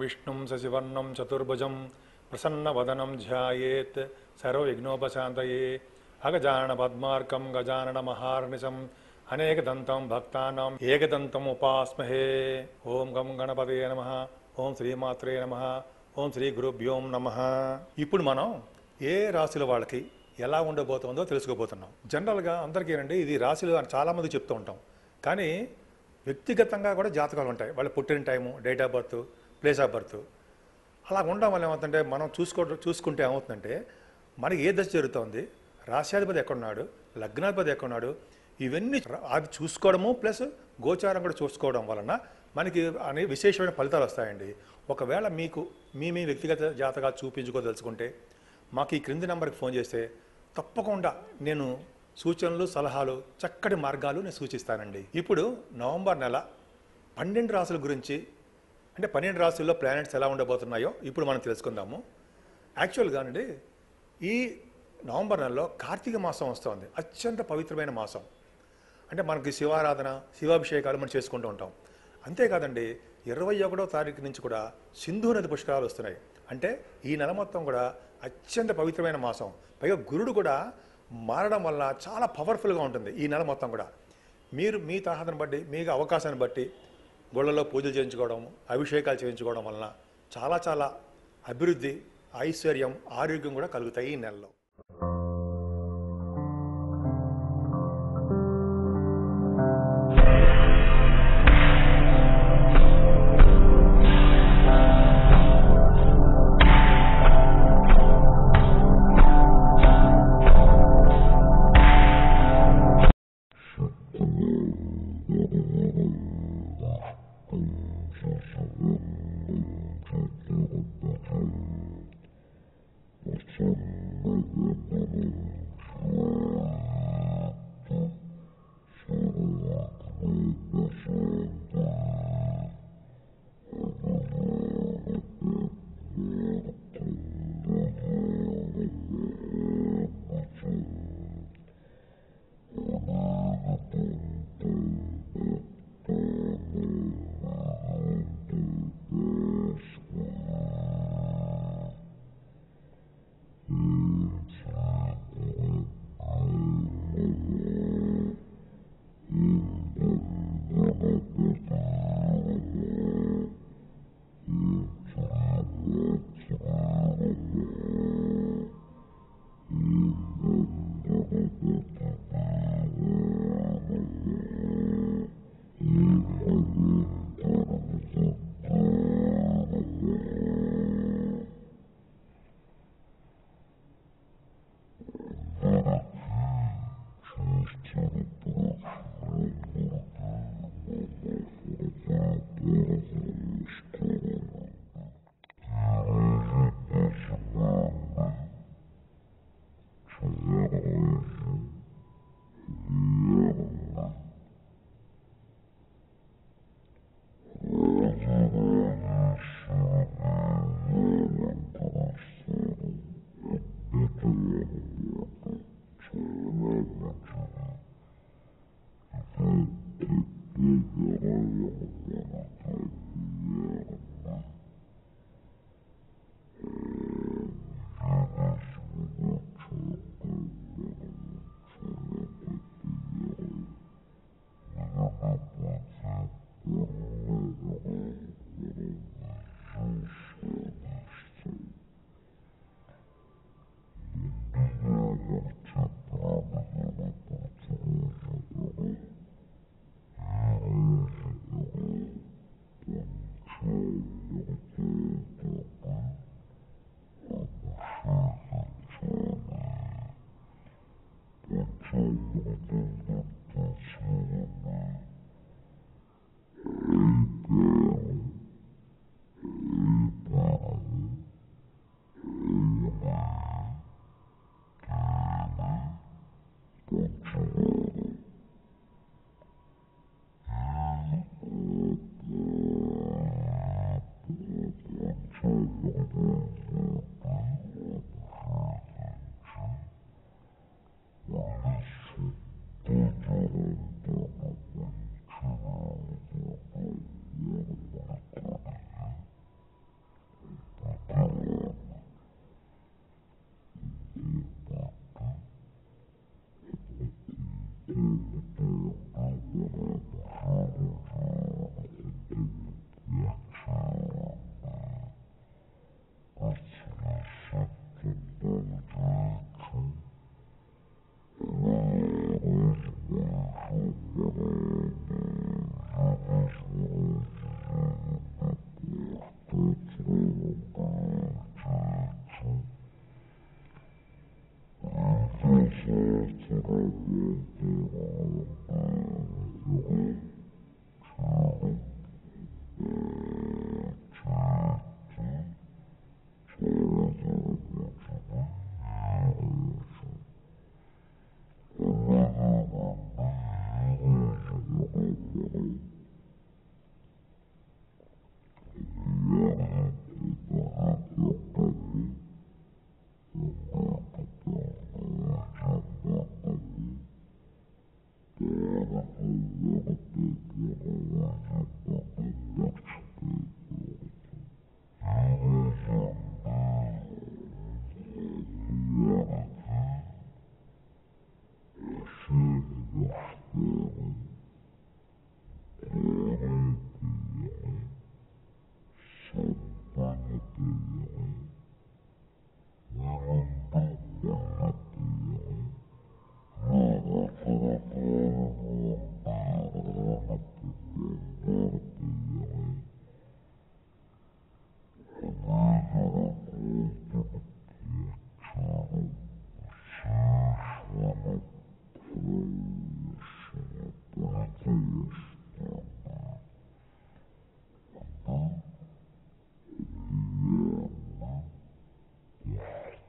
विष्णुं शशिवर्णं चतुर्भुजं प्रसन्नवदनं ध्यायेत् सर्वविघ्नोपशान्तये अगजाननपद्मार्कं गजाननमहार्निशम् अनेकदन्तं भक्तानाम् एकदन्तम् उपास्महे। ओं गं गणपतये नमः। ఓం శ్రీమాత్రే నమః. ఓం శ్రీ గురుభ్యో నమః. ఇప్పుడు మనం ఏ రాశుల వాళ్ళకి ఎలా ఉండబోతుందో తెలుసుకోబోతున్నాం. జనరల్గా అందరికీ ఏంటంటే ఇది రాశులు అని చాలామంది చెప్తూ ఉంటాం, కానీ వ్యక్తిగతంగా కూడా జాతకాలు ఉంటాయి. వాళ్ళ పుట్టిన time, date of birth, place of birth అలా ఉండడం వల్ల ఏమవుతుందంటే మనం చూసుకుంటే ఏమవుతుందంటే మనకి ఏ దశ జరుగుతుంది, రాశ్యాధిపతి ఎక్కడున్నాడు, లగ్నాధిపతి ఎక్కడున్నాడు, ఇవన్నీ అది చూసుకోవడము ప్లస్ గోచారం కూడా చూసుకోవడం వలన మనకి అనే విశేషమైన ఫలితాలు వస్తాయండి. ఒకవేళ మీకు మీ వ్యక్తిగత జాతకాలు చూపించుకోదలుచుకుంటే మాకు ఈ క్రింది నెంబర్కి ఫోన్ చేస్తే తప్పకుండా నేను సూచనలు, సలహాలు, చక్కటి మార్గాలు నేను సూచిస్తానండి. ఇప్పుడు నవంబర్ నెల 12 రాశుల గురించి, అంటే 12 రాశుల్లో ప్లానెట్స్ ఎలా ఉండబోతున్నాయో ఇప్పుడు మనం తెలుసుకుందాము. యాక్చువల్గా అండి ఈ నవంబర్ నెలలో కార్తీక మాసం వస్తుంది. అత్యంత పవిత్రమైన మాసం. అంటే మనకి శివారాధన, శివాభిషేకాలు మనం చేసుకుంటూ ఉంటాం. అంతేకాదండి 21వ తారీఖు నుంచి కూడా సింధు నది పుష్కరాలు వస్తున్నాయి. అంటే ఈ నెల మొత్తం కూడా అత్యంత పవిత్రమైన మాసం. పైగా గురుడు కూడా మారడం వల్ల చాలా పవర్ఫుల్గా ఉంటుంది ఈ నెల మొత్తం కూడా. మీరు మీ తరహాను బట్టి, మీకు అవకాశాన్ని బట్టి గుళ్ళలో పూజలు చేయించుకోవడం, అభిషేకాలు చేయించుకోవడం వలన చాలా చాలా అభివృద్ధి, ఐశ్వర్యం, ఆరోగ్యం కూడా కలుగుతాయి ఈ నెలలో.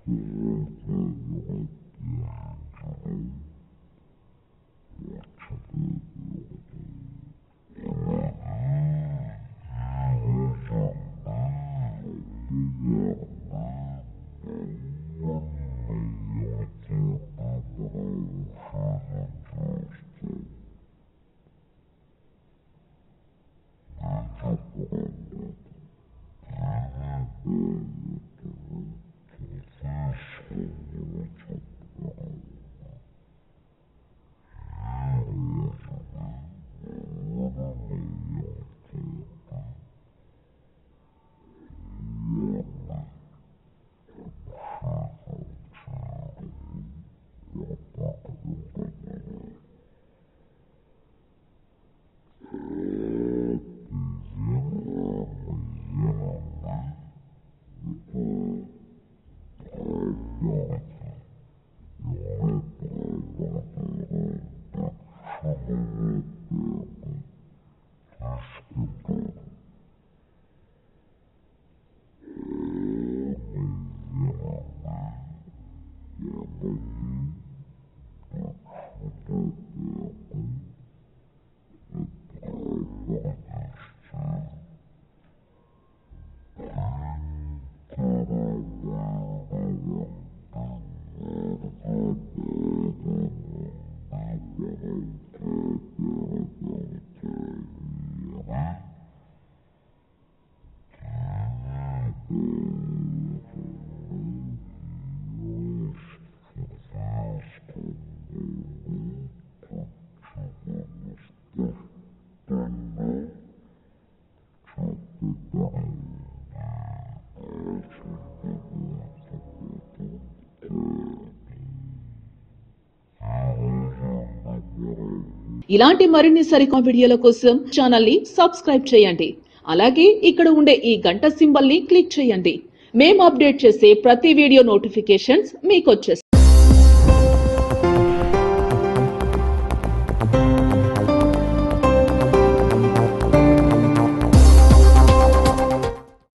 ఇలాంటి మరిన్ని సరికొత్త వీడియోల కోసం ఛానల్ ని సబ్స్క్రైబ్ చేయండి. అలాగే ఇక్కడ ఉండే ఈ గంట సింబల్ ని క్లిక్ చేయండి. మేము అప్డేట్ చేసే ప్రతి వీడియో నోటిఫికేషన్స్ మీకు వచ్చేస్తాయి.